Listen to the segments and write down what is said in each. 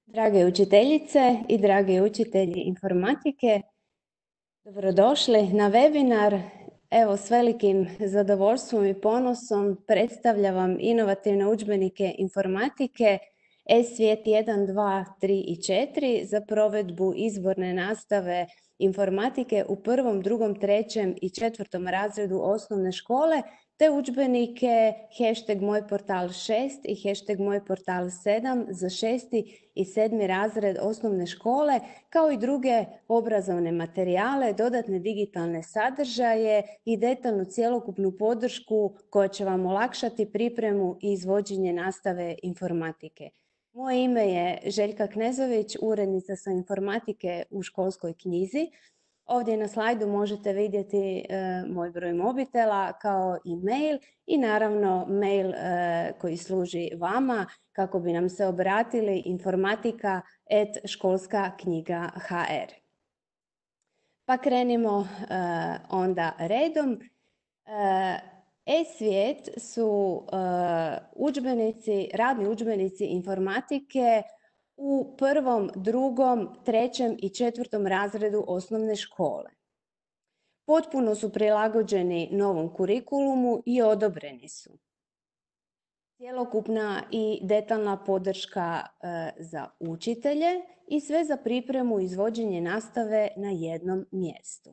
Drage učiteljice i dragi učitelji informatike, dobrodošli na webinar. Evo, s velikim zadovoljstvom i ponosom predstavljam vam inovativne udžbenike informatike e-svijet 1, 2, 3 i 4 za provedbu izborne nastave informatike u 1., 2., 3. i 4. razredu osnovne škole, te udžbenike #mojportal6 i #mojportal7 za 6. i 7. razred osnovne škole, kao i druge obrazovne materijale, dodatne digitalne sadržaje i detaljnu cjelokupnu podršku koja će vam olakšati pripremu i izvođenje nastave informatike. Moje ime je Željka Knezović, urednica sa informatike u školskoj knjizi. Ovdje na slajdu možete vidjeti moj broj mobitela kao i mail i naravno mail koji služi vama kako bi nam se obratili informatika@školskaknjiga.hr. Pa krenimo onda redom. E-svijet su radni udžbenici informatike u 1., 2., 3. i 4. razredu osnovne škole. Potpuno su prilagođeni novom kurikulumu i odobreni su. Cjelokupna i detaljna podrška za učitelje i sve za pripremu i izvođenje nastave na jednom mjestu.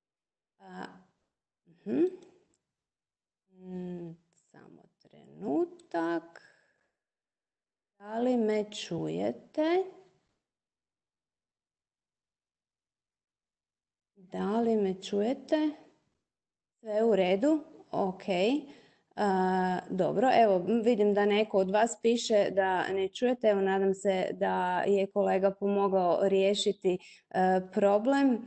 Samo trenutak. Da li me čujete? Da li me čujete? Sve u redu? Ok. Dobro, evo vidim da neko od vas piše da ne čujete. Evo, nadam se da je kolega pomogao riješiti problem.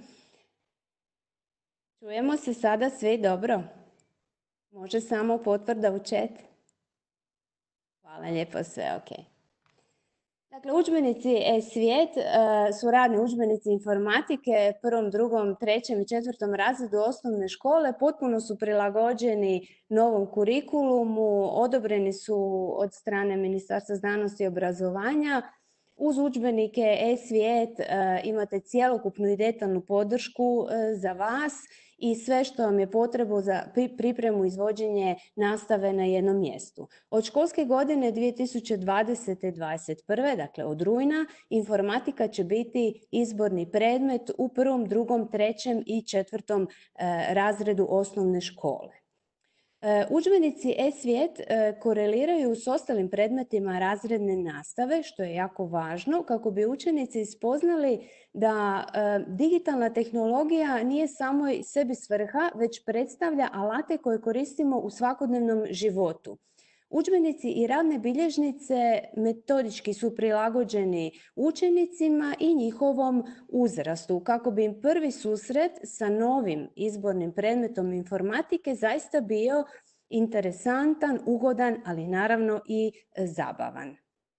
Čujemo se sada svi dobro? Može samo potvrda u chat? Hvala lijepo, sve ok. Dakle, udžbenici e-svijet su radni udžbenici informatike 1., 2., 3. i 4. razredu osnovne škole. Potpuno su prilagođeni novom kurikulumu, odobreni su od strane Ministarstva znanosti i obrazovanja. Uz udžbenike e-svijet imate cjelokupnu i detaljnu podršku za vas i sve što vam je potrebno za pripremu i izvođenje nastave na jednom mjestu. Od školske godine 2020-2021, dakle od rujna, informatika će biti izborni predmet u 1., 2., 3. i 4. razredu osnovne škole. Udžbenici e-svijet koreliraju s ostalim predmetima razredne nastave, što je jako važno kako bi učenici spoznali da digitalna tehnologija nije samo sebi svrha, već predstavlja alate koje koristimo u svakodnevnom životu. Udžbenici i radne bilježnice metodički su prilagođeni učenicima i njihovom uzrastu kako bi im prvi susret sa novim izbornim predmetom informatike zaista bio interesantan, ugodan, ali naravno i zabavan.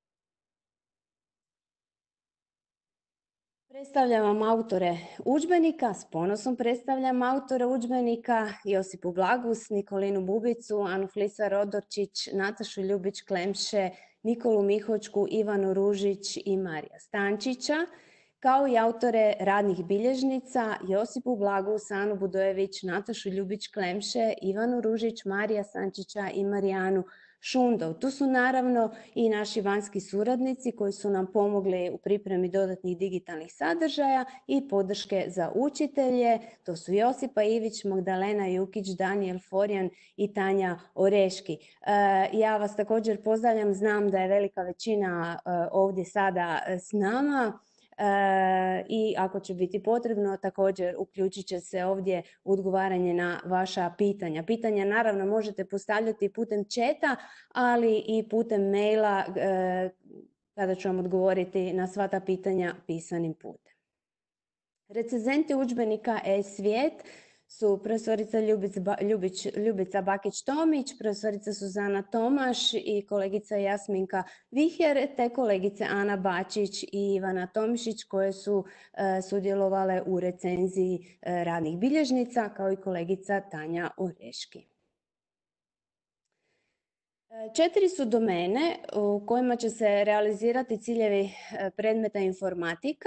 Predstavljam vam autore udžbenika, s ponosom predstavljam autore udžbenika: Josipu Blagus, Nikolinu Bubicu, Anu Flisar-Rodorčić, Natašu Ljubić-Klemše, Nikolu Mihočku, Ivanu Ružić i Marija Stančića, kao i autore radnih bilježnica Josipu Blagus, Anu Budojević, Natašu Ljubić-Klemše, Ivanu Ružić, Marija Stančića i Marijanu Šundov. Tu su naravno i naši vanjski suradnici koji su nam pomogli u pripremi dodatnih digitalnih sadržaja i podrške za učitelje. To su Josipa Ivić, Magdalena Jukić, Danijel Forjan i Tanja Oreški. Ja vas također pozdravljam, znam da je velika većina ovdje sada s nama. I ako će biti potrebno, također uključit će se ovdje odgovaranje na vaša pitanja. Pitanja naravno možete postavljati putem chata, ali i putem maila kada ću vam odgovoriti na sva ta pitanja pisanim putem. Recenzenti udžbenika e-svijet su profesorica Ljubica Bakić-Tomić, profesorica Suzana Tomaš i kolegica Jasminka Viher, te kolegice Ana Bačić i Ivana Tomišić koje su sudjelovale u recenziji radnih bilježnica, kao i kolegica Tanja Oreški. 4 su domene u kojima će se realizirati ciljevi predmeta informatika.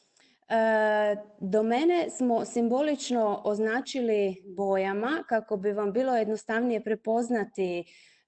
Domene smo simbolično označili bojama kako bi vam bilo jednostavnije prepoznati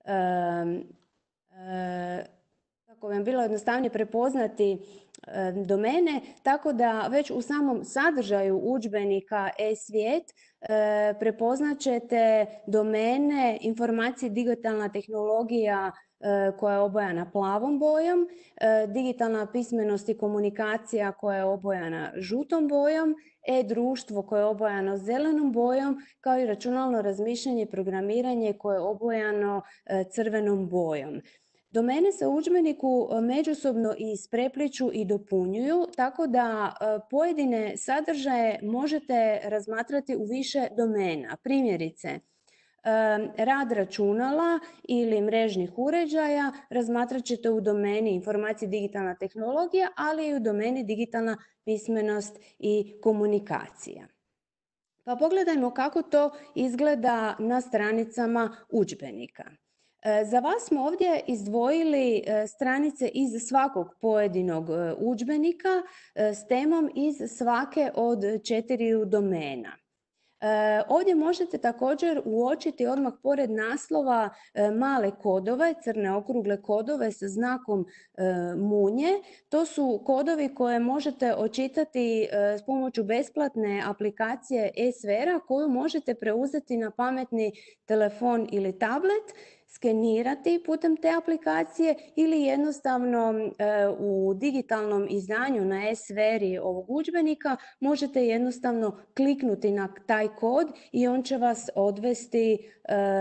domene, tako da već u samom sadržaju udžbenika e-svijet prepoznat ćete domene informacije digitalna tehnologija koja je obojana plavom bojom, digitalna pismenost i komunikacija koja je obojana žutom bojom, e-društvo koje je obojano zelenom bojom, kao i računalno razmišljanje i programiranje koje je obojano crvenom bojom. Domene se u udžbeniku međusobno isprepliću i dopunjuju, tako da pojedine sadržaje možete razmatrati u više domena. Primjerice, rad računala ili mrežnih uređaja razmatrat ćete u domeni informacije digitalna tehnologija, ali i u domeni digitalna pismenost i komunikacija. Pa pogledajmo kako to izgleda na stranicama udžbenika. Za vas smo ovdje izdvojili stranice iz svakog pojedinog udžbenika s temom iz svake od 4 domena. Ovdje možete također uočiti odmah pored naslova male kodove, crne okrugle kodove sa znakom munje. To su kodovi koje možete očitati s pomoću besplatne aplikacije e-sfera koju možete preuzeti na pametni telefon ili tablet, skenirati putem te aplikacije ili jednostavno u digitalnom izdanju na e-sferi ovog udžbenika možete jednostavno kliknuti na taj kod i on će vas odvesti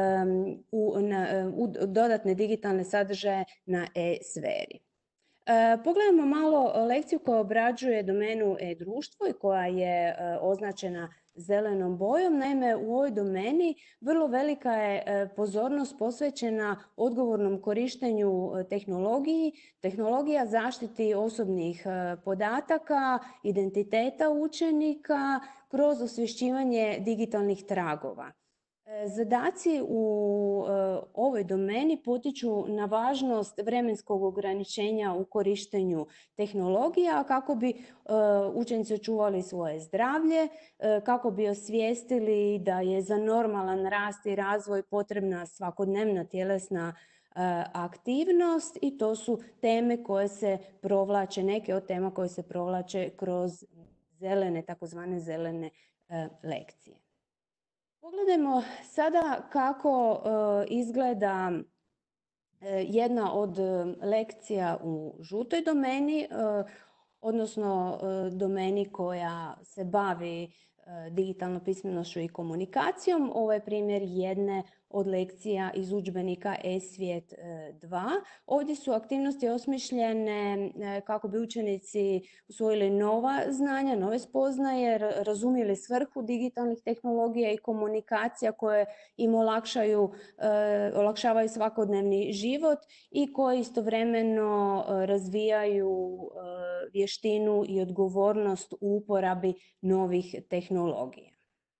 u dodatne digitalne sadržaje na e-sferi. Pogledajmo malo lekciju koja obrađuje domenu e-društvo i koja je označena zelenom bojom. Naime, u ovoj domeni vrlo velika je pozornost posvećena odgovornom korištenju tehnologija, zaštiti osobnih podataka, identiteta učenika kroz osvješćivanje digitalnih tragova. Zadaci u ovoj domeni potiču na važnost vremenskog ograničenja u korištenju tehnologija kako bi učenici očuvali svoje zdravlje, kako bi osvijestili da je za normalan rast i razvoj potrebna svakodnevna tjelesna aktivnost i to su teme koje se provlače, neke od tema koje se provlače kroz takozvane zelene lekcije. Pogledajmo sada kako izgleda jedna od lekcija u žutoj domeni, odnosno domeni koja se bavi digitalnom pismenošću i komunikacijom. Ovo je primjer jedne od lekcija iz udžbenika e-svijet 2. Ovdje su aktivnosti osmišljene kako bi učenici usvojili nova znanja, nove spoznaje, razumjeli svrhu digitalnih tehnologija i komunikacija koje im olakšavaju svakodnevni život i koji istovremeno razvijaju vještinu i odgovornost u uporabi novih tehnologija.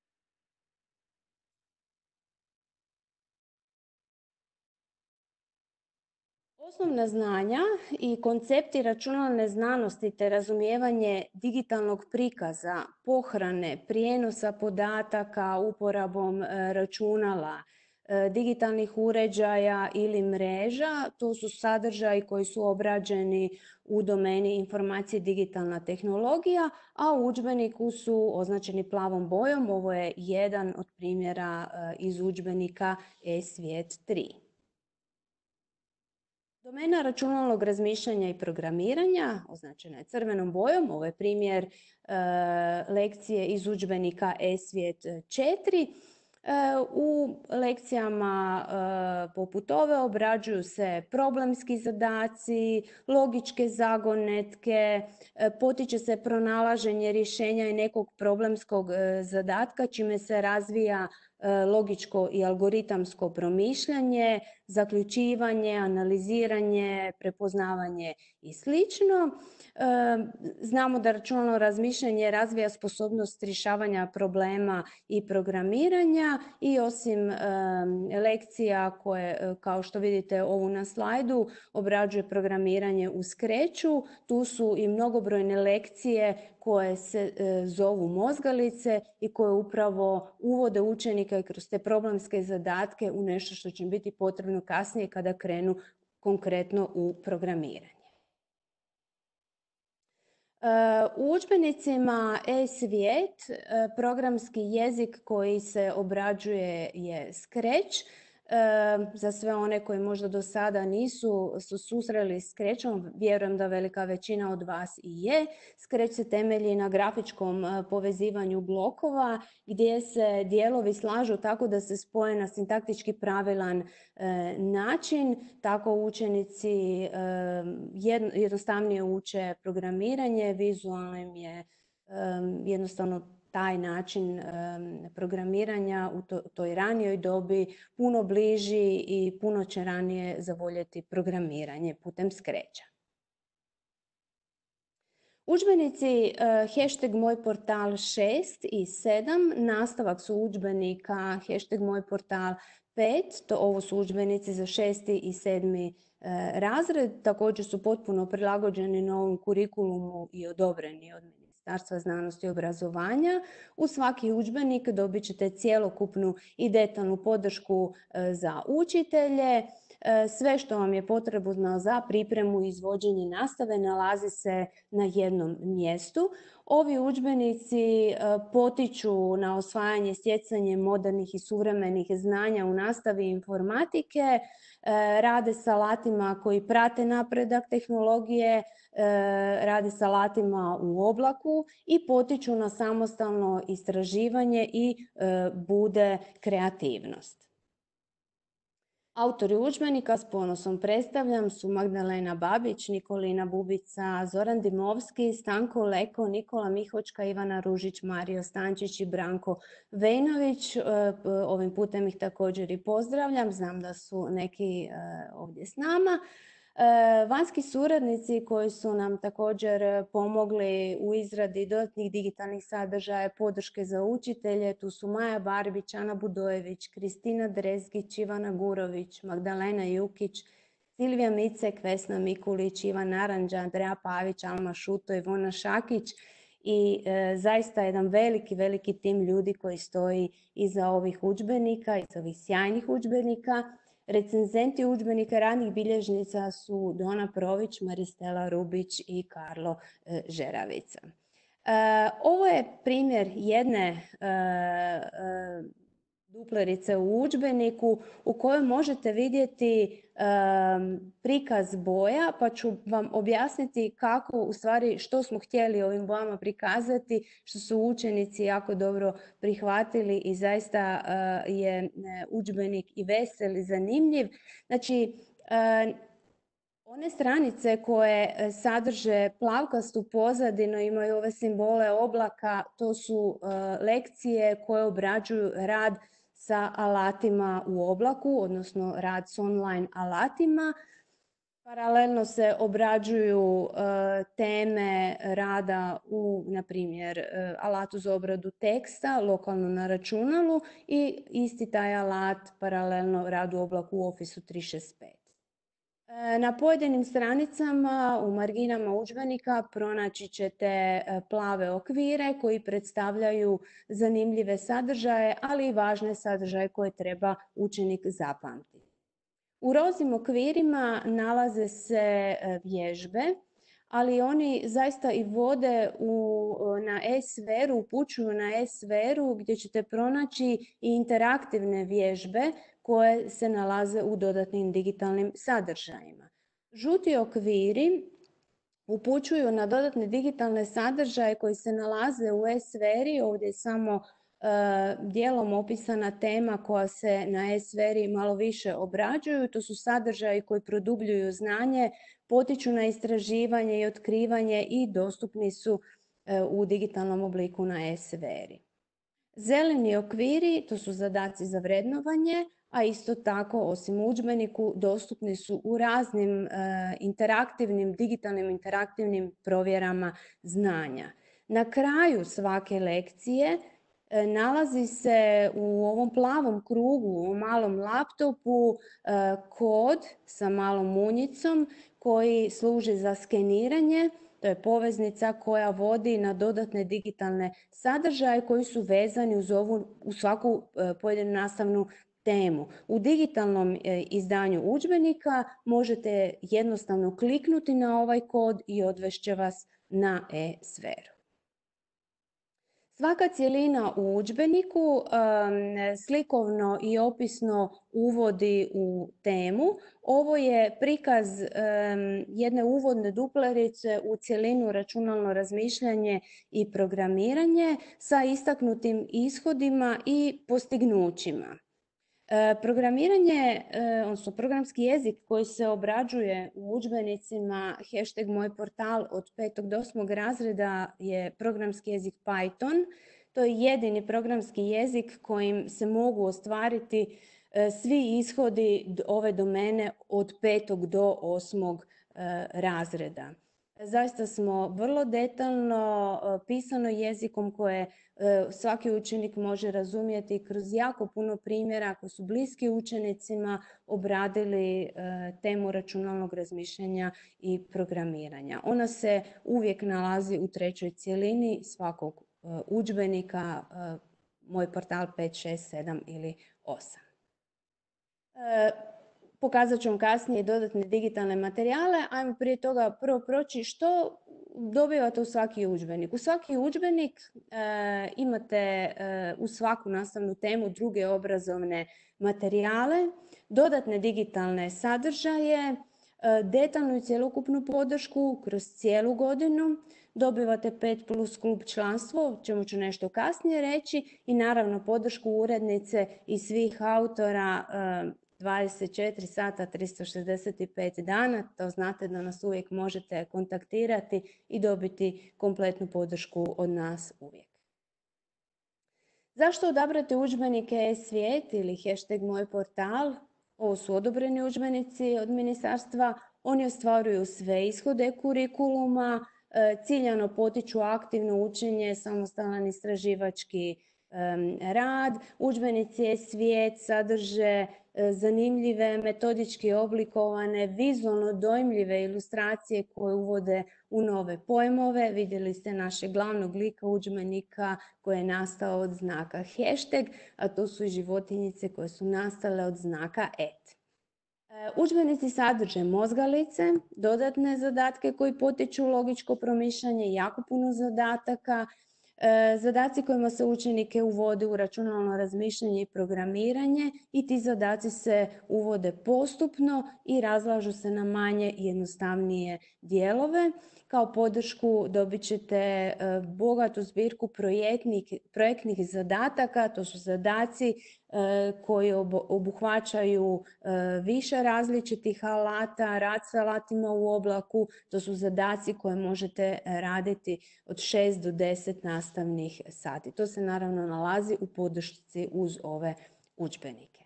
Osnovna znanja i koncepti računalne znanosti te razumijevanje digitalnog prikaza, pohrane, prijenosa podataka uporabom računala, digitalnih uređaja ili mreža, to su sadržaji koji su obrađeni u domeni informacije digitalna tehnologija, a u udžbeniku su označeni plavom bojom. Ovo je jedan od primjera iz udžbenika e-svijet 3. Domena računalnog razmišljanja i programiranja označena je crvenom bojom. Ovo je primjer lekcije iz udžbenika e-svijet 4. U lekcijama poput ove obrađuju se problemski zadaci, logičke zagonetke, potiče se pronalaženje rješenja i nekog problemskog zadatka čime se razvija logičko i algoritamsko promišljanje, zaključivanje, analiziranje, prepoznavanje i slično. Znamo da računalno razmišljanje razvija sposobnost rješavanja problema i programiranja i osim lekcija koje, kao što vidite ovu na slajdu, obrađuje programiranje u Scratchu, tu su i mnogobrojne lekcije koje se zovu mozgalice i koje upravo uvode učenike kroz te problemske zadatke u nešto što će biti potrebno kasnije kada krenu konkretno u programiranje. U udžbenicima e-svijet programski jezik koji se obrađuje je Scratch. Za sve one koji možda do sada nisu susreli s Scratchom, vjerujem da velika većina od vas i je. Scratch se temelji na grafičkom povezivanju blokova gdje se dijelovi slažu tako da se spoje na sintaktički pravilan način. Tako učenici jednostavnije uče programiranje, vizualno im je jednostavno taj način programiranja u toj ranijoj dobi puno bliži i puno će ranije zavoljeti programiranje putem Scratcha. Udžbenici hashtag moj portal 6 i 7 nastavak su udžbenika hashtag moj portal 5, ovo su udžbenici za 6. i 7. razred, također su potpuno prilagođeni novom kurikulumu i odobreni od Ministarstva znanosti i obrazovanja. U svaki udžbenik dobit ćete cjelokupnu i detaljnu podršku za učitelje. Sve što vam je potrebno za pripremu i izvođenje nastave nalazi se na jednom mjestu. Ovi udžbenici potiču na osvajanje, stjecanje modernih i suvremenih znanja u nastavi informatike, rade sa alatima koji prate napredak tehnologije, rade sa alatima u oblaku i potiču na samostalno istraživanje i bude kreativnost. Autori udžbenika s ponosom predstavljam su Magdalena Babić, Nikolina Bubica, Zoran Dimovski, Stanko Leko, Nikola Mihočka, Ivana Ružić, Mario Stančić i Branko Vejnović. Ovim putem ih također i pozdravljam, znam da su neki ovdje s nama. Vanjski suradnici koji su nam također pomogli u izradi dodatnih digitalnih sadržaja, podrške za učitelje, tu su Maja Barbić, Ana Budojević, Kristina Drezgić, Ivana Gurović, Magdalena Jukić, Silvija Micek, Vesna Mikulić, Ivan Naranđa, Andreja Pavić, Alma Šuto, Ivona Šakić i zaista jedan veliki tim ljudi koji stoji iza ovih udžbenika, iza ovih sjajnih udžbenika. Recenzenti udžbenika radnih bilježnica su Dona Prović, Maristela Rubić i Karlo Žeravica. Ovo je primjer jedne duplerice u udžbeniku u kojoj možete vidjeti prikaz boja, pa ću vam objasniti kako, u stvari, što smo htjeli ovim bojama prikazati, što su učenici jako dobro prihvatili i zaista je udžbenik i vesel i zanimljiv. Znači, one stranice koje sadrže plavkastu pozadinu, imaju ove simbole oblaka, to su lekcije koje obrađuju rad sa alatima u oblaku, odnosno rad s online alatima. Paralelno se obrađuju teme rada u, na primjer, alatu za obradu teksta, lokalno na računalu i isti taj alat paralelno rad u oblaku u Office 365. Na pojedinim stranicama u marginama udžbenika pronaći ćete plave okvire koji predstavljaju zanimljive sadržaje, ali i važne sadržaje koje treba učenik zapamtiti. U rozim okvirima nalaze se vježbe, ali oni zaista i vode na e-sferu, upućuju na e-sferu gdje ćete pronaći i interaktivne vježbe koje se nalaze u dodatnim digitalnim sadržajima. Žuti okviri upućuju na dodatne digitalne sadržaje koji se nalaze u e-sferi. Ovdje je samo dijelom opisana tema koja se na e-sferi malo više obrađuju. To su sadržaji koji produbljuju znanje, potiču na istraživanje i otkrivanje i dostupni su u digitalnom obliku na e-sferi. Zeleni okviri, to su zadaci za vrednovanje, a isto tako, osim u udžbeniku, dostupni su u raznim digitalnim interaktivnim provjerama znanja. Na kraju svake lekcije nalazi se u ovom plavom krugu, u malom laptopu, kod sa malom munjicom koji služi za skeniranje. To je poveznica koja vodi na dodatne digitalne sadržaje koji su vezani uz svaku pojedinu nastavnu temu. U digitalnom izdanju udžbenika možete jednostavno kliknuti na ovaj kod i odvešće vas na e-sferu. Svaka cjelina u udžbeniku slikovno i opisno uvodi u temu. Ovo je prikaz jedne uvodne duplerice u cjelinu računalno razmišljanje i programiranje sa istaknutim ishodima i postignućima. Programiranje, odnosno programski jezik koji se obrađuje u udžbenicima #mojportal od 5. do 8. razreda je programski jezik Python. To je jedini programski jezik kojim se mogu ostvariti svi ishodi ove domene od 5. do 8. razreda. Zaista smo vrlo detaljno pisano jezikom koje svaki učenik može razumjeti kroz jako puno primjera koji su bliski učenicima obradili temu računalnog razmišljanja i programiranja. Ona se uvijek nalazi u trećoj cjelini svakog udžbenika, Moj portal 5, 6, 7 ili 8. Pokazat ću vam kasnije dodatne digitalne materijale. Ajmo prije toga prvo proći što dobivate u svaki udžbenik. U svaki udžbenik imate u svaku nastavnu temu druge obrazovne materijale, dodatne digitalne sadržaje, detaljnu i cjelokupnu podršku kroz cijelu godinu. Dobivate 5+ klub članstvo, o čemu ću nešto kasnije reći, i naravno podršku urednice i svih autora 24 sata, 365 dana. To znate da nas uvijek možete kontaktirati i dobiti kompletnu podršku od nas uvijek. Zašto odabrati udžbenike e-svijet ili #mojportal? Ovo su odobreni udžbenici od ministarstva. Oni ostvaruju sve ishode kurikuluma, ciljano potiču aktivno učenje, samostalan istraživački rad. Udžbenici e-svijet sadrže zanimljive, metodički oblikovane, vizualno dojmljive ilustracije koje uvode u nove pojmove. Vidjeli ste našeg glavnog lika udžbenika koji je nastao od znaka hashtag, a to su i životinjice koje su nastale od znaka @ Udžbenici sadrže mozgalice, dodatne zadatke koji potiču logičko promišljanje, jako puno zadataka, zadaci kojima se učenike uvode u računalno razmišljanje i programiranje, i ti zadaci se uvode postupno i razlažu se na manje i jednostavnije dijelove. Kao podršku dobit ćete bogatu zbirku projektnih zadataka. To su zadaci koji obuhvaćaju više različitih alata, rad s alatima u oblaku. To su zadaci koje možete raditi od 6 do 10 nastavnih sati. To se naravno nalazi u podršci uz ove udžbenike.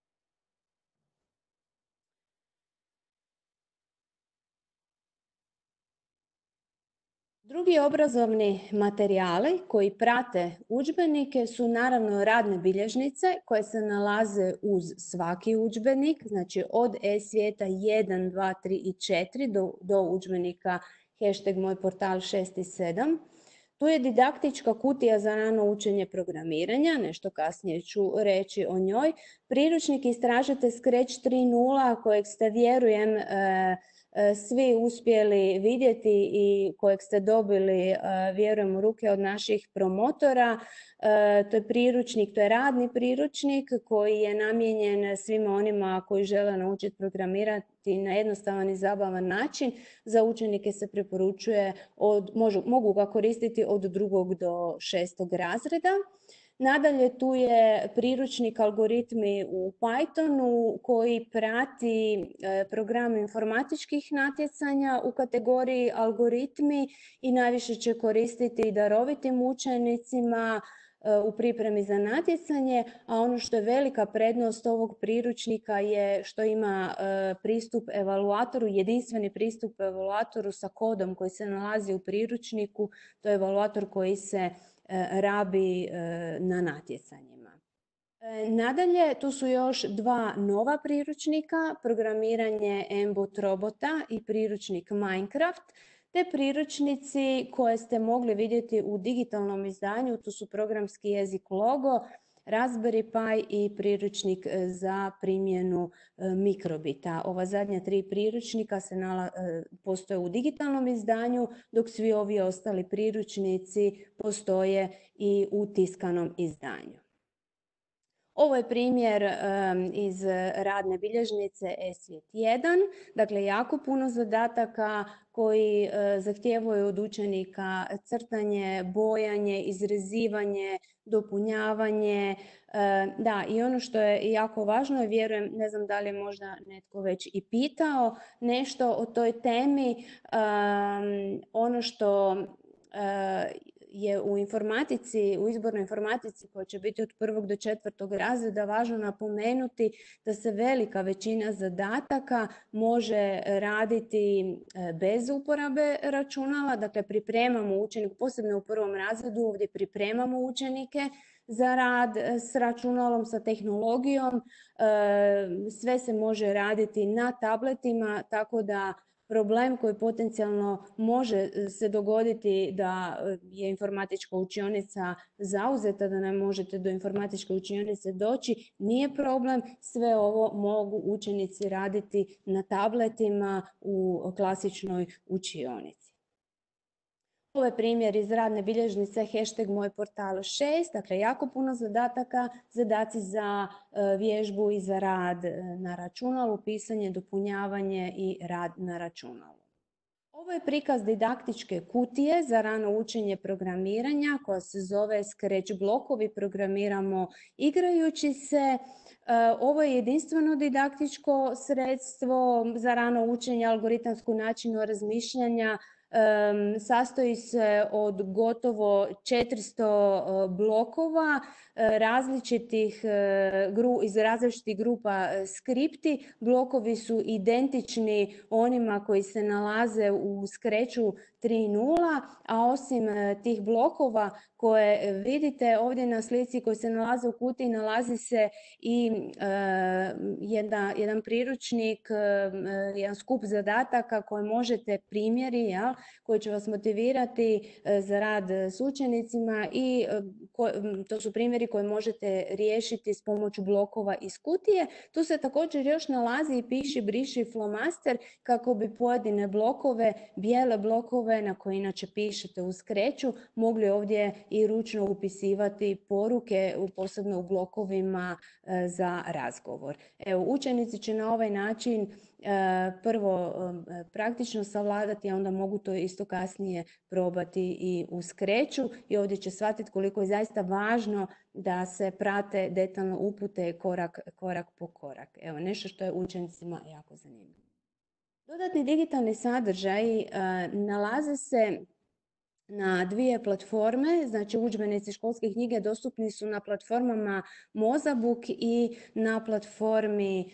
Drugi obrazovni materijali koji prate udžbenike su naravno radne bilježnice koje se nalaze uz svaki udžbenik, znači od e-svijeta 1, 2, 3 i 4 do udžbenika #mojportal 6 i 7. Tu je didaktička kutija za rano učenje programiranja, nešto kasnije ću reći o njoj. Priručnik Istražite Scratch 3.0 kojeg ste, vjerujem, svi uspjeli vidjeti i kojeg ste dobili, vjerujem, u ruke od naših promotora. To je priručnik, to je radni priručnik koji je namijenjen svima onima koji žele naučiti programirati na jednostavan i zabavan način. Za učenike se preporučuje, mogu ga koristiti od 2. do 6. razreda. Nadalje, tu je priručnik Algoritmi u Pythonu koji prati program informatičkih natjecanja u kategoriji algoritmi i najviše će koristiti darovitim učenicima, u pripremi za natjecanje, a ono što je velika prednost ovog priručnika je što ima pristup evaluatoru, jedinstveni pristup evaluatoru sa kodom koji se nalazi u priručniku. To je evaluator koji se rabi na natjecanjima. Nadalje, tu su još dva nova priručnika, programiranje Mbot robota i priručnik Minecraft, te priručnici koje ste mogli vidjeti u digitalnom izdanju, tu su programski jezik Logo, Raspberry Pi i priručnik za primjenu mikrobita. Ova zadnja tri priručnika postoje u digitalnom izdanju, dok svi ovi ostali priručnici postoje i u tiskanom izdanju. Ovo je primjer iz radne bilježnice e-svijet 1, dakle jako puno zadataka koji zahtijevaju od učenika crtanje, bojanje, izrezivanje, dopunjavanje. Da, i ono što je jako važno, je, vjerujem, ne znam da li je možda netko već i pitao nešto o toj temi, ono što je u informatici, u izbornoj informatici koja će biti od 1. do 4. razreda važno napomenuti da se velika većina zadataka može raditi bez uporabe računala, dakle pripremamo učenike, posebno u 1. razredu ovdje pripremamo učenike za rad s računalom, sa tehnologijom, sve se može raditi na tabletima, tako da problem koji potencijalno može se dogoditi da je informatička učionica zauzeta, da ne možete do informatičke učionice doći, nije problem. Sve ovo mogu učenici raditi na tabletima u klasičnoj učionici. Ovo je primjer iz radne bilježnice #mojportal6, dakle jako puno zadataka, zadaci za vježbu i za rad na računalu, pisanje, dopunjavanje i rad na računalu. Ovo je prikaz didaktičke kutije za rano učenje programiranja koja se zove Scratch blokovi, programiramo igrajući se. Ovo je jedinstveno didaktičko sredstvo za rano učenje, algoritamsku načinu razmišljanja. Sastoji se od gotovo 400 blokova iz različitih grupa skripti. Blokovi su identični onima koji se nalaze u Scratchu 3.0, a osim tih blokova koje vidite ovdje na slici koji se nalaze u kutiji, nalazi se i jedan priručnik, jedan skup zadataka koje možete primjeri, koji će vas motivirati za rad s učenicima i to su primjeri koje možete riješiti s pomoću blokova iz kutije. Tu se također još nalazi i piši, briši flomaster kako bi pojedine blokove, bijele blokove na koje inače pišete u Scratchu, mogli ovdje i ručno upisivati poruke, posebno u blokovima za razgovor. Evo, učenici će na ovaj način prvo praktično savladati, a onda mogu to isto kasnije probati i u Scratchu i ovdje će shvatiti koliko je zaista važno da se prate detaljno upute korak po korak. Evo, nešto što je učenicima jako zanimljivo. Dodatni digitalni sadržaji nalaze se na dvije platforme, znači udžbenici školske knjige dostupni su na platformama Mozabook i na platformi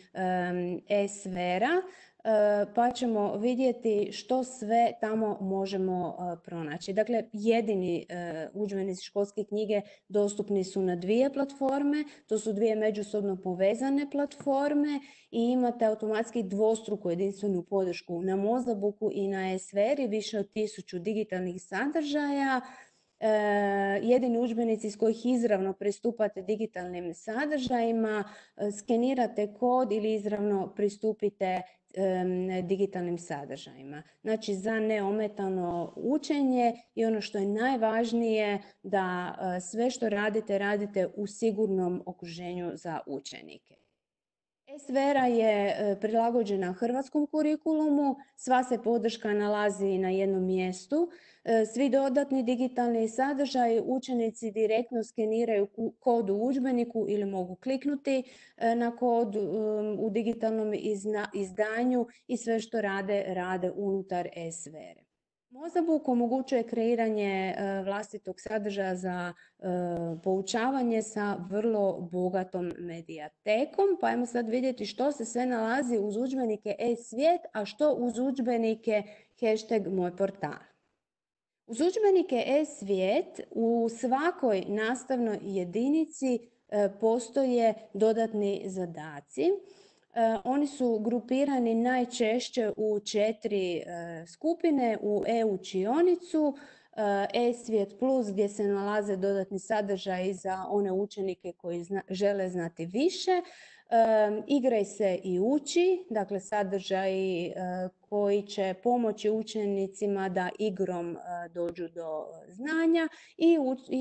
eSfera, pa ćemo vidjeti što sve tamo možemo pronaći. Dakle, jedini udžbenici školske knjige dostupni su na dvije platforme, to su dvije međusobno povezane platforme i imate automatski dvostruku jedinstvenu podršku na Mozabooku i na eSferi, više od 1000 digitalnih sadržaja. Jedini udžbenici iz kojih izravno pristupate digitalnim sadržajima, skenirate kod ili izravno pristupite digitalnim sadržajima. Znači, za neometano učenje i ono što je najvažnije da sve što radite u sigurnom okruženju za učenike. eSfera je prilagođena hrvatskom kurikulumu, sva se podrška nalazi na jednom mjestu. Svi dodatni digitalni sadržaji učenici direktno skeniraju kod u udžbeniku ili mogu kliknuti na kod u digitalnom izdanju i sve što rade unutar eSfere. Mozabuk omogućuje kreiranje vlastitog sadržaja za poučavanje sa vrlo bogatom medijatekom. Pa ajmo sad vidjeti što se sve nalazi uz udžbenike e-svijet, a što uz udžbenike hashtag moj portal. Uz udžbenike e-svijet u svakoj nastavnoj jedinici postoje dodatni zadaci. Oni su grupirani najčešće u 4 skupine: u e-učionicu, e-svijet plus gdje se nalaze dodatni sadržaji za one učenike koji žele znati više, igraj se i uči, dakle sadržaji koji će pomoći učenicima da igrom dođu do znanja, i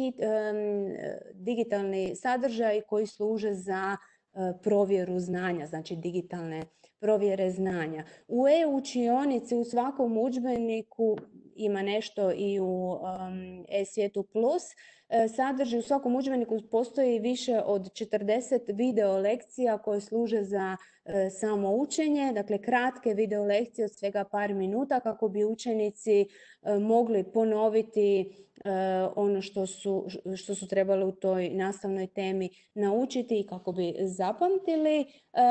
digitalni sadržaji koji služe za provjeru znanja, znači digitalne provjere znanja. U e-učionici u svakom udžbeniku ima nešto i u e-svijetu plus. Sadrži u svakom udžbeniku postoji više od 40 video lekcija koje služe za samo učenje, dakle kratke video lekcije od svega par minuta kako bi učenici mogli ponoviti ono što su trebali u toj nastavnoj temi naučiti i kako bi zapamtili.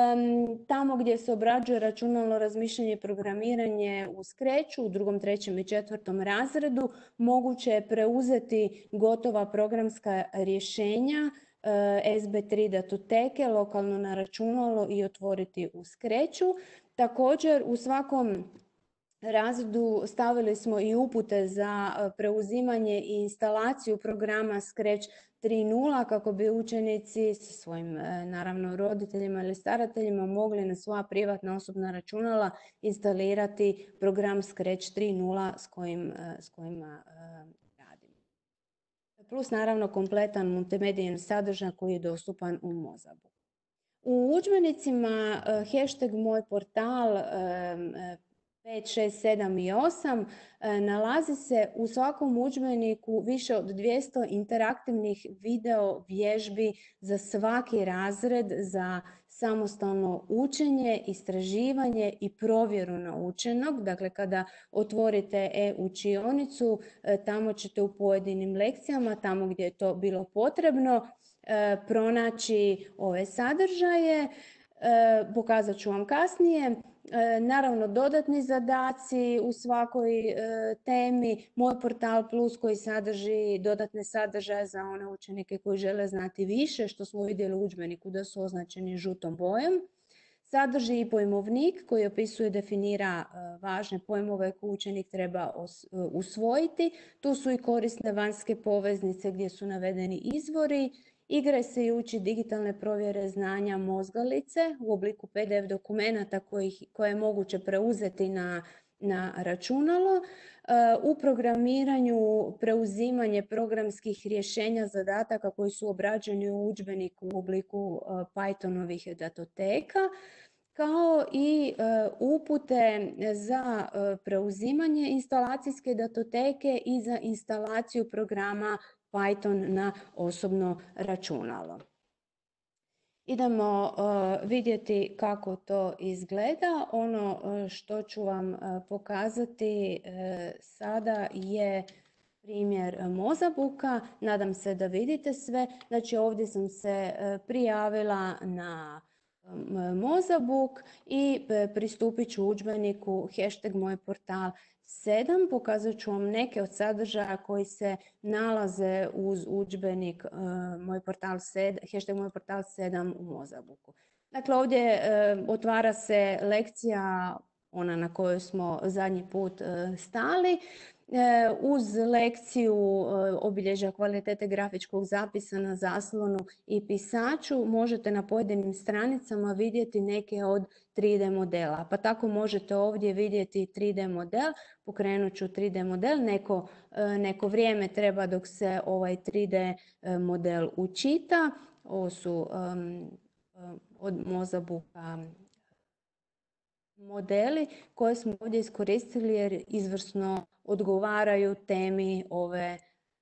Tamo gdje se obrađuje računalno razmišljanje i programiranje u Scratchu u 2., 3. i 4. razredu, moguće je preuzeti gotova programska rješenja SB3 datoteke lokalno na računalo i otvoriti u Scratchu. Također u svakom razredu stavili smo i upute za preuzimanje i instalaciju programa Scratch 3.0 kako bi učenici sa svojim naravno roditeljima ili starateljima mogli na svoja privatna osobna računala instalirati program Scratch 3.0 s kojima radimo. Plus naravno kompletan multimedijalni sadržaj koji je dostupan u Mozabuku. U udžbenicima hashtag moj portal 5, 6, 7 i 8 nalazi se u svakom udžbeniku više od 200 interaktivnih video vježbi za svaki razred za samostalno učenje, istraživanje i provjeru naučenog. Dakle, kada otvorite e-učionicu, tamo ćete u pojedinim lekcijama, tamo gdje je to bilo potrebno, pronaći ove sadržaje. Pokazat ću vam kasnije. Naravno, dodatni zadaci u svakoj temi, moj portal plus koji sadrži dodatne sadržaje za one učenike koji žele znati više, što smo vidjeli u udžbeniku da su označeni žutom bojom. Sadrži i pojmovnik koji opisuje i definira važne pojmove koje učenik treba usvojiti. Tu su i korisne vanjske poveznice gdje su navedeni izvori. Igraj se i uči digitalne provjere znanja mozgalice u obliku PDF dokumenata koje je moguće preuzeti na računalo. U programiranju preuzimanje programskih rješenja zadataka koji su obrađeni u udžbeniku u obliku Pythonovih datoteka, kao i upute za preuzimanje instalacijske datoteke i za instalaciju programa Python na osobno računalo. Idemo vidjeti kako to izgleda. Ono što ću vam pokazati sada je primjer Mozabuka. Nadam se da vidite sve. Znači ovdje sam se prijavila na Mozabuk i pristupit ću udžbeniku hashtag moj portal 7. Pokazat ću vam neke od sadržaja koji se nalaze uz udžbenik hashtag moj portal 7 u Mozabuku. Dakle, ovdje otvara se lekcija, ona na kojoj smo zadnji put stali. Uz lekciju obilježja kvalitete grafičkog zapisa na zaslonu i pisaču možete na pojedinim stranicama vidjeti neke od 3D modela. Pa tako možete ovdje vidjeti 3D model. Pokrenut ću 3D model. Neko vrijeme treba dok se ovaj 3D model učita. Ovo su od Mozabuka modeli koje smo ovdje iskoristili jer izvrsno odgovaraju temi ove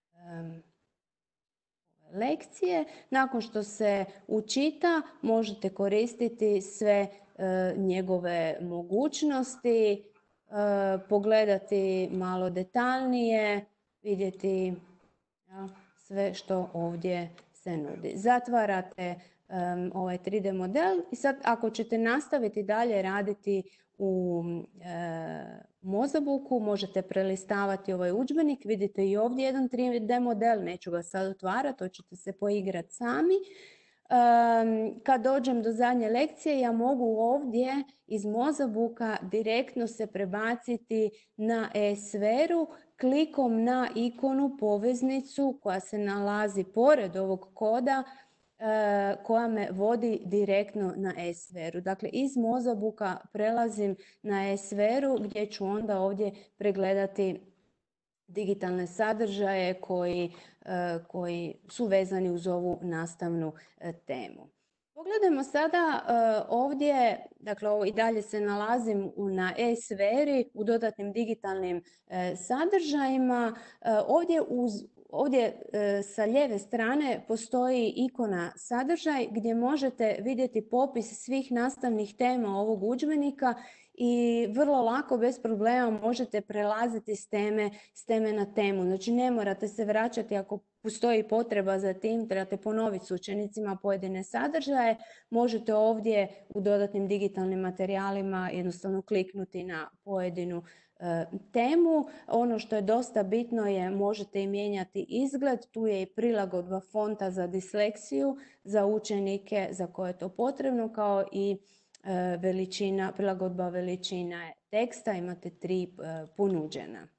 lekcije. Nakon što se učita možete koristiti sve njegove mogućnosti. pogledati malo detaljnije, vidjeti sve što ovdje se nudi. Zatvarate ovaj 3D model i sad ako ćete nastaviti dalje raditi u Mozabooku, možete prelistavati ovaj udžbenik. Vidite i ovdje jedan 3D model, neću ga sad otvarati, to ćete se poigrati sami. Kad dođem do zadnje lekcije, ja mogu ovdje iz Mozabooka direktno se prebaciti na e-sferu klikom na ikonu poveznicu koja se nalazi pored ovog koda koja me vodi direktno na e-sferu. Dakle, iz Mozabooka prelazim na e-sferu gdje ću onda ovdje pregledati digitalne sadržaje koji su vezani uz ovu nastavnu temu. Pogledajmo sada ovdje, dakle ovo i dalje se nalazim na e-sferi u dodatnim digitalnim sadržajima. Ovdje sa lijeve strane postoji ikona sadržaj gdje možete vidjeti popis svih nastavnih tema ovog udžbenika i vrlo lako, bez problema možete prelaziti s teme na temu. Znači ne morate se vraćati ako postoji potreba za tim, trebate ponoviti s učenicima pojedine sadržaje. Možete ovdje u dodatnim digitalnim materijalima jednostavno kliknuti na pojedinu temu. Ono što je dosta bitno je možete i mijenjati izgled. Tu je i prilagodba fonta za za učenike za koje je to potrebno, kao i prilagodba veličina teksta. Imate 3 ponuđena.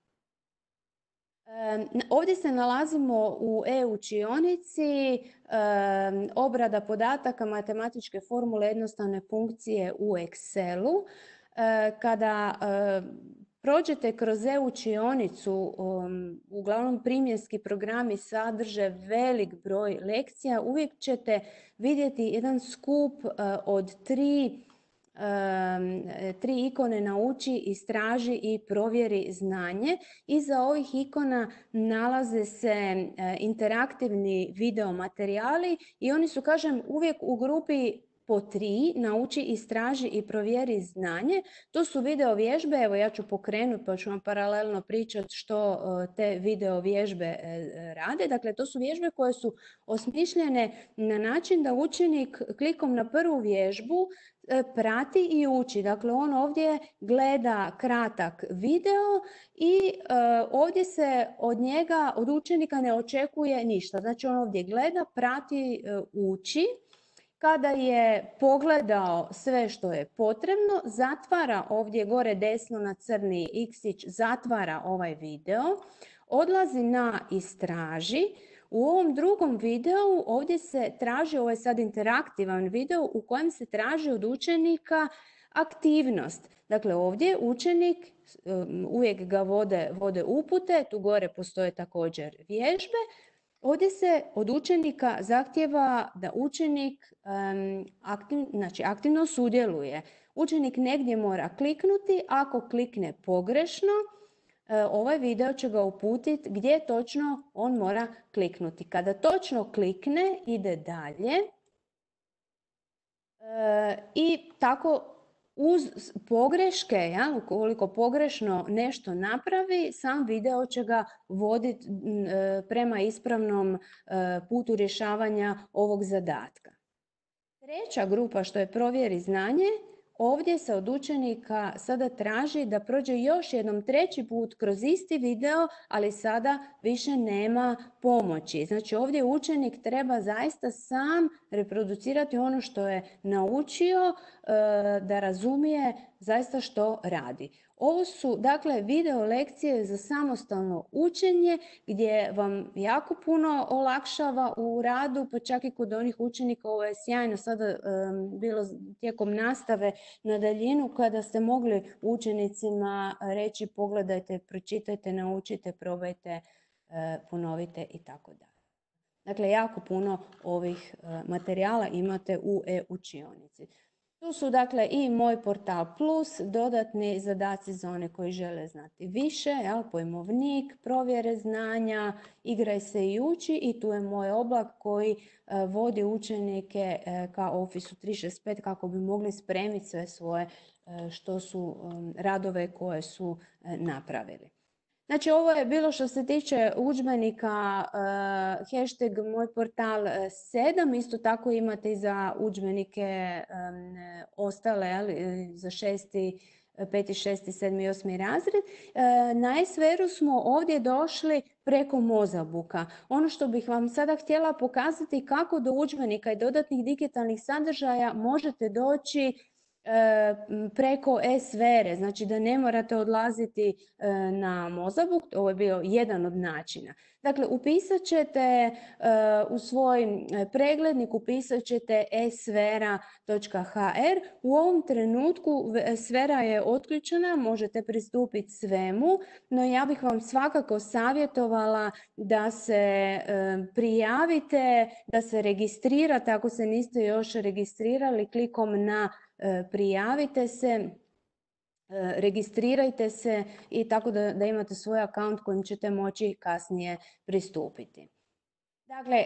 Ovdje se nalazimo u e-učionici, obrada podataka, matematičke formule, jednostavne funkcije u Excelu. Kada prođete kroz e-učionicu, uglavnom primjenski programi sadrže velik broj lekcija, uvijek ćete vidjeti jedan skup od 3 ikone nauči, istraži i provjeri znanje. Iza ovih ikona nalaze se interaktivni video materijali i oni su, kažem, uvijek u grupi po 3, nauči, istraži i provjeri znanje. To su video vježbe, evo ja ću pokrenuti pa ću vam paralelno pričati što te video vježbe rade. Dakle, to su vježbe koje su osmišljene na način da učenik klikom na prvu vježbu prati i uči. Dakle, on ovdje gleda kratak video i ovdje se od učenika ne očekuje ništa. Znači, on ovdje gleda, prati, uči. Kada je pogledao sve što je potrebno, zatvara ovdje gore desno na crni X-ić, zatvara ovaj video, odlazi na istraži. U ovom drugom videu ovdje se traži, ovo je sad interaktivan video u kojem se traži od učenika aktivnost. Dakle, ovdje učenik, uvijek ga vode upute, tu gore postoje također vježbe. Ovdje se od učenika zahtijeva da učenik aktivno sudjeluje. Učenik negdje mora kliknuti, ako klikne pogrešno, ovaj video će ga uputiti gdje točno on mora kliknuti. Kada točno klikne, ide dalje i tako uz pogreške, ukoliko pogrešno nešto napravi, sam video će ga voditi prema ispravnom putu rješavanja ovog zadatka. Treća grupa, što je provjeri znanje, ovdje se od učenika sada traži da prođe još jednom 3. put kroz isti video, ali sada više nema pomoći. Znači, ovdje učenik treba zaista sam reproducirati ono što je naučio, da razumije zaista što radi. Ovo su, dakle, video lekcije za samostalno učenje gdje vam jako puno olakšava u radu, pa čak i kod onih učenika. Ovo je sjajno sada bilo tijekom nastave na daljinu kada ste mogli učenicima reći pogledajte, pročitajte, naučite, probajte, ponovite i tako dalje. Dakle, jako puno ovih materijala imate u e-učionici. Tu su dakle i Moj portal plus, dodatni zadaci za one koji žele znati više, pojmovnik, provjere znanja, igraj se i uči, i tu je Moj oblak koji vodi učenike ka Office 365 kako bi mogli spremiti sve svoje što su radove koje su napravili. Znači, ovo je bilo što se tiče udžbenika hashtag Moj portal 7. Isto tako imate i za udžbenike ostale, za 5., 6., 7. i 8. razred. Na e-sferu smo ovdje došli preko Mozabuka. Ono što bih vam sada htjela pokazati kako do udžbenika i dodatnih digitalnih sadržaja možete doći preko e-sfere, znači da ne morate odlaziti na Mozabuk. Ovo je bio jedan od načina. Dakle, upisat ćete u svoj preglednik, upisat ćete esfera.hr. U ovom trenutku sfera je otključena, možete pristupiti svemu, no ja bih vam svakako savjetovala da se prijavite, da se registrirate ako se niste još registrirali klikom na prijavite se, registrirajte se i tako da imate svoj akaunt kojim ćete moći kasnije pristupiti. Dakle,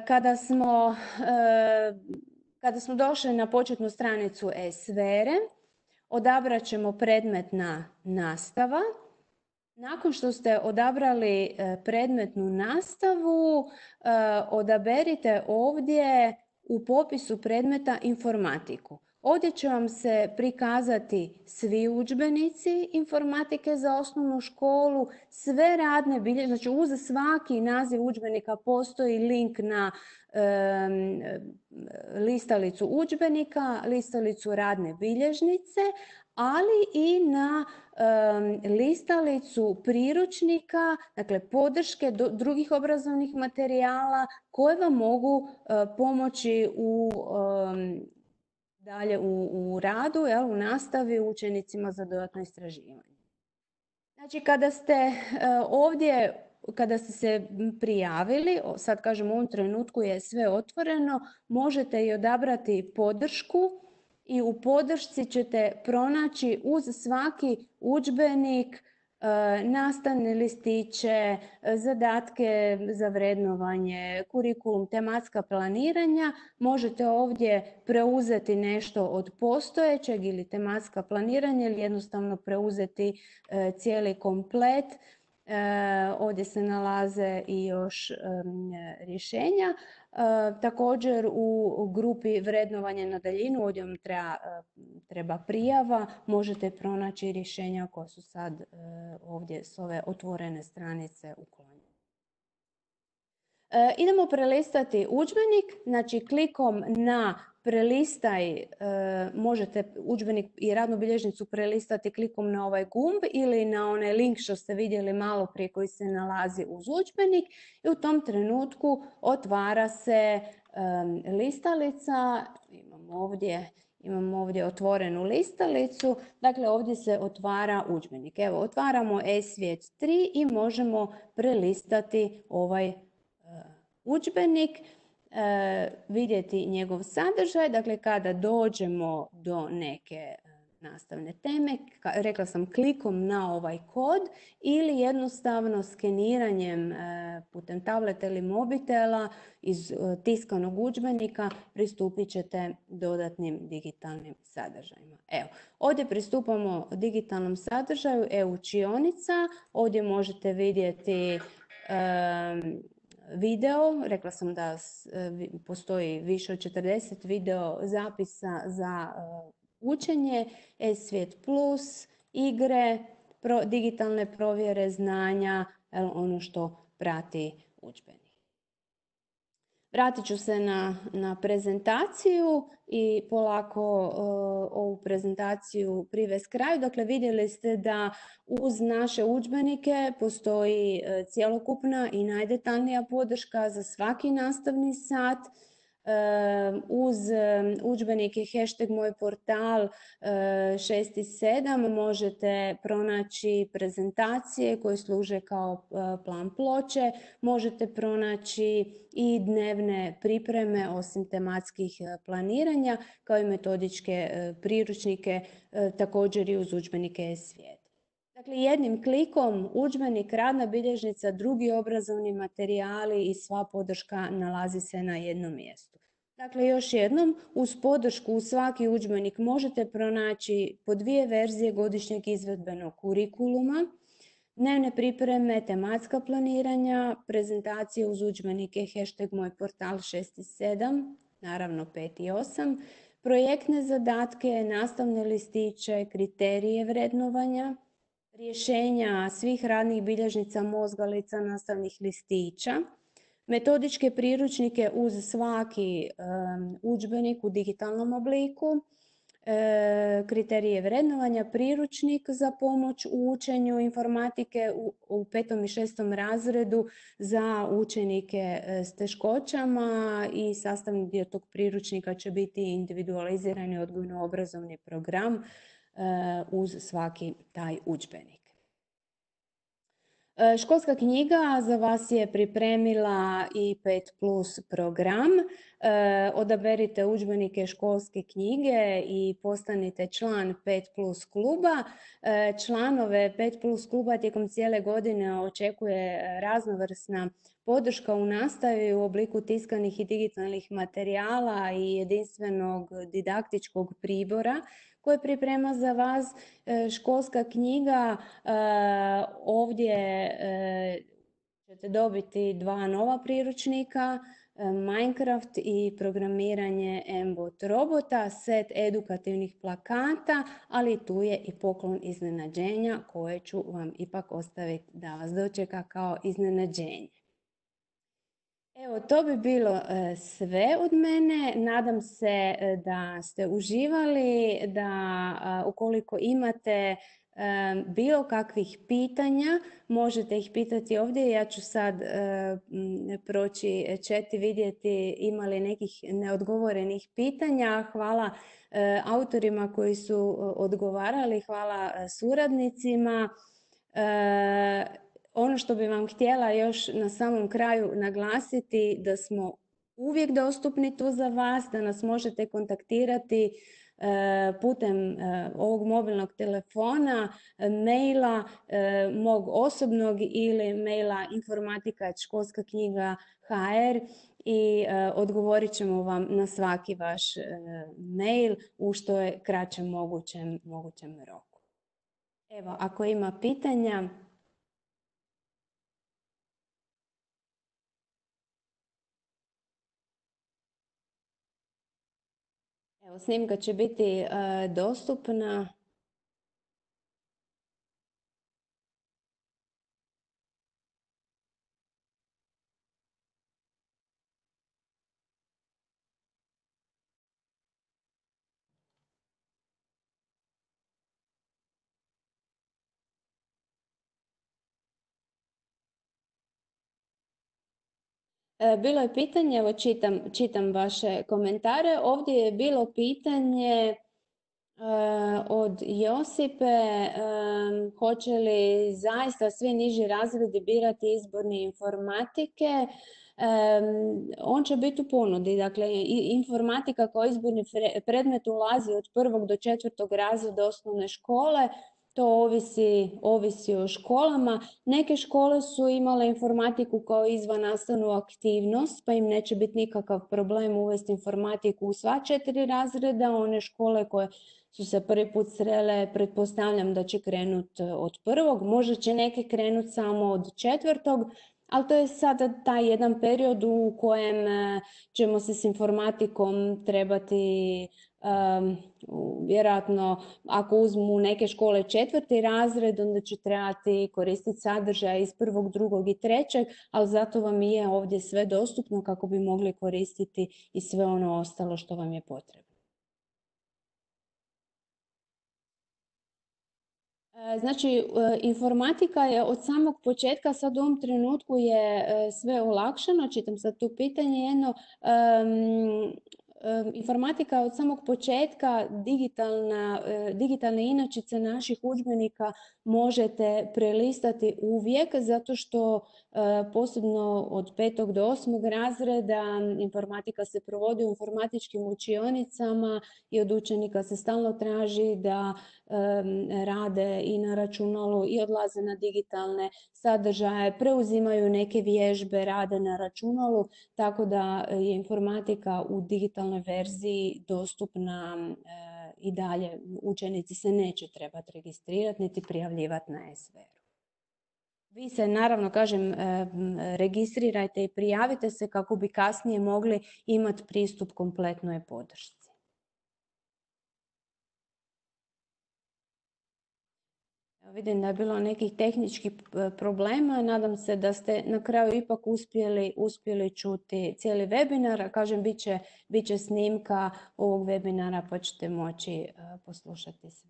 kada smo došli na početnu stranicu e-sfere, odabrat ćemo predmetna nastava. Nakon što ste odabrali predmetnu nastavu, odaberite ovdje u popisu predmeta informatiku. Ovdje će vam se prikazati svi udžbenici informatike za osnovnu školu, sve radne bilježnice, znači uz svaki naziv udžbenika postoji link na listalicu udžbenika, listalicu radne bilježnice, ali i na listalicu priručnika, dakle podrške drugih obrazovnih materijala koje vam mogu pomoći dalje u radu, u nastavi učenicima za dodatno istraživanje. Znači, kada ste se prijavili, sad kažem u ovom trenutku je sve otvoreno, možete i odabrati podršku i u podršci ćete pronaći uz svaki udžbenik nastavne listiće, zadatke za vrednovanje, kurikulum, tematska planiranja. Možete ovdje preuzeti nešto od postojećeg ili tematska planiranja ili jednostavno preuzeti cijeli komplet. Ovdje se nalaze i još rješenja. Također u grupi vrednovanja na daljinu, ovdje vam treba prijava, možete pronaći rješenja koja su sad ovdje s ove otvorene stranice uklonjene. Idemo prelistati udžbenik, znači klikom na prelistaj možete udžbenik i radnu bilježnicu prelistati klikom na ovaj gumb ili na onaj link što ste vidjeli malo prije koji se nalazi uz udžbenik i u tom trenutku otvara se listalica. Imamo ovdje otvorenu listalicu, dakle ovdje se otvara udžbenik. Evo, otvaramo e-svijet 3 i možemo prelistati ovaj udžbenik, vidjeti njegov sadržaj. Dakle, kada dođemo do neke nastavne teme, rekla sam klikom na ovaj kod ili jednostavno skeniranjem putem tableta ili mobitela iz tiskanog udžbenika pristupit ćete dodatnim digitalnim sadržajima. Evo, ovdje pristupamo digitalnom sadržaju e-učionica. Ovdje možete vidjeti video, rekla sam da postoji više od 40 video zapisa za učenje, e-svijet plus, igre, digitalne provjere znanja, ono što prati udžbenik. Vratit ću se na prezentaciju i polako ovu prezentaciju privest kraju. Dakle, vidjeli ste da uz naše udžbenike postoji cjelokupna i najdetaljnija podrška za svaki nastavni sat. Uz udžbenike hashtag moj portal 6 i 7 možete pronaći prezentacije koje služe kao plan ploče, možete pronaći i dnevne pripreme osim tematskih planiranja, kao i metodičke priručnike, također i uz udžbenike e-svijet. Dakle, jednim klikom udžbenik, radna bilježnica, drugi obrazovni materijali i sva podrška nalazi se na jednom mjestu. Dakle, još jednom, uz podršku u svaki udžbenik možete pronaći po 2 verzije godišnjeg izvedbenog kurikuluma, dnevne pripreme, tematska planiranja, prezentacije uz udžbenike hashtag moj portal 6 i 7, naravno 5 i 8, projektne zadatke, nastavne listiće, kriterije vrednovanja, rješenja svih radnih bilježnica, mozgalica, nastavnih listića, metodičke priručnike uz svaki udžbenik u digitalnom obliku, kriterije vrednovanja, priručnik za pomoć u učenju informatike u 5. i 6. razredu za učenike s teškoćama i sastavni dio tog priručnika će biti individualizirani odgojno-obrazovni program uz svaki taj udžbenik. Školska knjiga za vas je pripremila i 5+ program. Odaberite udžbenike školske knjige i postanite član 5+ kluba. Članove 5+ kluba tijekom cijele godine očekuje raznovrsna podrška u nastavi u obliku tiskanih i digitalnih materijala i jedinstvenog didaktičkog pribora koje priprema za vas. Školska knjiga, ovdje ćete dobiti 2 nova priručnika, Minecraft i programiranje Mbot robota, set edukativnih plakata, ali tu je i poklon iznenađenja koje ću vam ipak ostaviti da vas dočeka kao iznenađenje. Evo, to bi bilo sve od mene. Nadam se da ste uživali, da ukoliko imate bilo kakvih pitanja, možete ih pitati ovdje. Ja ću sad proći chat i vidjeti ima li nekih neodgovorenih pitanja. Hvala autorima koji su odgovarali, hvala suradnicima. Ono što bi vam htjela još na samom kraju naglasiti, da smo uvijek dostupni tu za vas, da nas možete kontaktirati putem ovog mobilnog telefona, maila, mog osobnog ili maila informatika@školskaknjiga.hr i odgovorit ćemo vam na svaki vaš mail u što je kraćem mogućem roku. Evo, ako ima pitanja. Evo, snimka će biti dostupna. Bilo je pitanje, evo čitam vaše komentare. Ovdje je bilo pitanje od Josipe, hoće li zaista svi niži razredi birati izborni informatike? On će biti u ponudi. Dakle, informatika kao izborni predmet ulazi od 1. do 4. razreda osnovne škole. To ovisi o školama. Neke škole su imale informatiku kao izvannastavnu aktivnost, pa im neće biti nikakav problem uvesti informatiku u sva 4 razreda. One škole koje su se prvi put srele, pretpostavljam da će krenuti od 1. Možda će neke krenuti samo od 4. Ali to je sada taj jedan period u kojem ćemo se s informatikom trebati vjerojatno, ako uzmu neke škole 4. razred, onda će trebati koristiti sadržaj iz 1., 2. i 3. ali zato vam je ovdje sve dostupno kako bi mogli koristiti i sve ono ostalo što vam je potrebno. Znači, informatika je od samog početka, sad u ovom trenutku je sve olakšano, čitam sad tu pitanje jedno, informatika od samog početka, digitalne inačice naših udžbenika možete prelistati uvijek, zato što posebno od 5. do 8. razreda informatika se provodi u informatičkim učionicama i od učenika se stalno traži da rade i na računalu i odlaze na digitalne sadržaje, preuzimaju neke vježbe, rade na računalu, tako da je informatika u digitalnoj verziji dostupna i dalje. Učenici se neće trebati registrirati niti prijavljivati na SVR. Vi se, naravno, kažem, registrirajte i prijavite se kako bi kasnije mogli imati pristup kompletnoj podršci. Vidim da je bilo nekih tehničkih problema. Nadam se da ste na kraju ipak uspjeli čuti cijeli webinar. Kažem, bit će snimka ovog webinara pa ćete moći poslušati sve.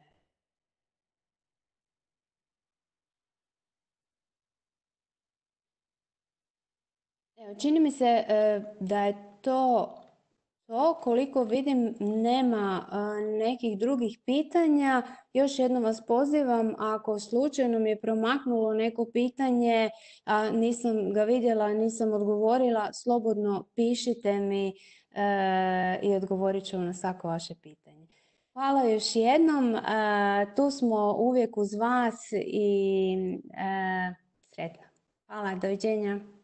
Evo, čini mi se da je to. Koliko vidim, nema nekih drugih pitanja. Još jednom vas pozivam, ako slučajno mi je promaknulo neko pitanje, a nisam ga vidjela, nisam odgovorila, slobodno pišite mi i odgovorit ću na svako vaše pitanje. Hvala još jednom. Tu smo uvijek uz vas i sretno. Hvala, doviđenja.